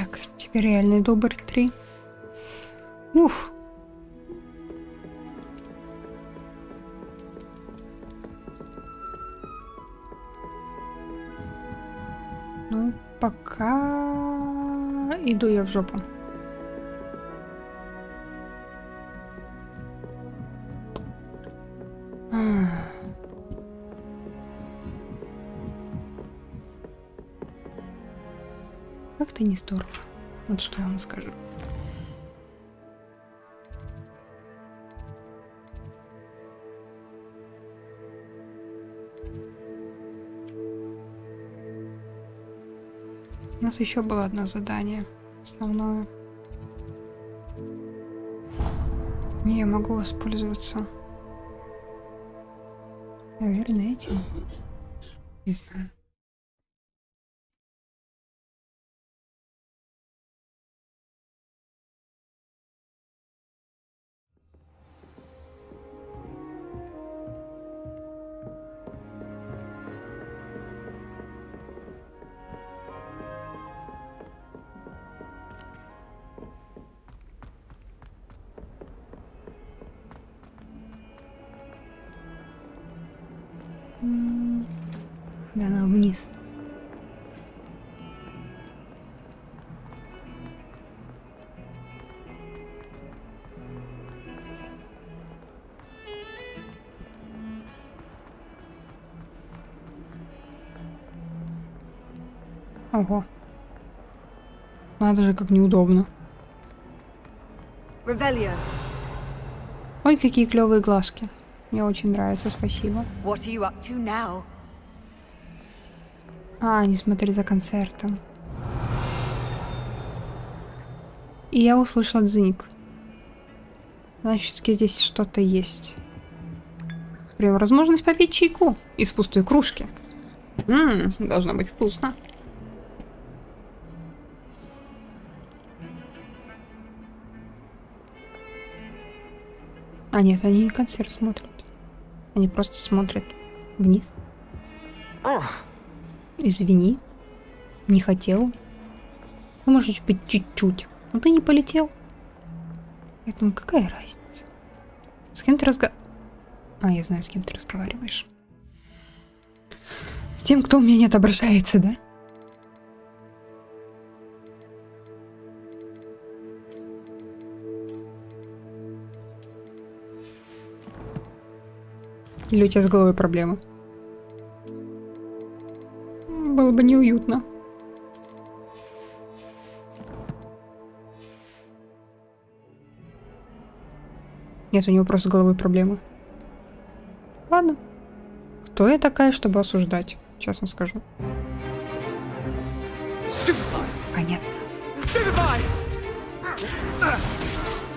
Так, теперь реальный добрый 3. Уф. Ну, пока иду я в жопу. Как-то не здорово. Вот что я вам скажу. У нас еще было одно задание. Основное. Не, я могу воспользоваться. Наверное, этим. Не знаю. Да, она вниз. Ого. Надо же, как неудобно. Revelio. Ой, какие клевые глазки. Мне очень нравится, спасибо. What are you up to now? Не смотри за концертом. И я услышала дзыньк. Значит, здесь что-то есть. Например, возможность попить чайку из пустой кружки. Должно быть вкусно. Нет, они не концерт смотрят. Они просто смотрят вниз. Извини. Не хотел. Ну, может быть, чуть-чуть. Но ты не полетел. Поэтому какая разница? С кем ты я знаю, с кем ты разговариваешь. С тем, кто у меня не отображается, да? Или у тебя с головой проблемы? Было бы неуютно. Нет, у него просто с головой проблемы. Ладно. Кто я такая, чтобы осуждать? Честно скажу. Понятно.